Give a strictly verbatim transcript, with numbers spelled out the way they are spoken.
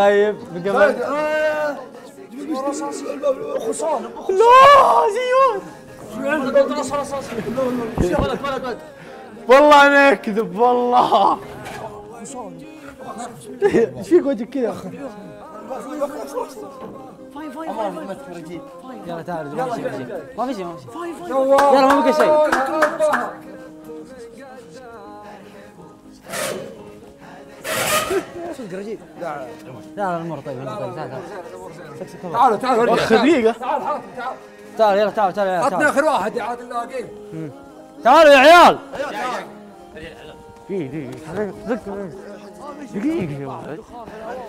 طيب بقبل خصان لا زيون والله انا اكذب والله. ايش فيك وجهك كذا؟ فاين فاين فاين يلا تعال ما في شيء ما في شيء ما في شيء يلا ما بقى شيء. صدق رجيب. لا لا المر طيب المر طيب تعال تعال تعالوا تعالوا اخ دقيقة تعال تعال يلا تعال تعال عطنا اخر واحد عاد نلاقيه. تعالوا يا عيال. دقيقة دقيقة دقيقة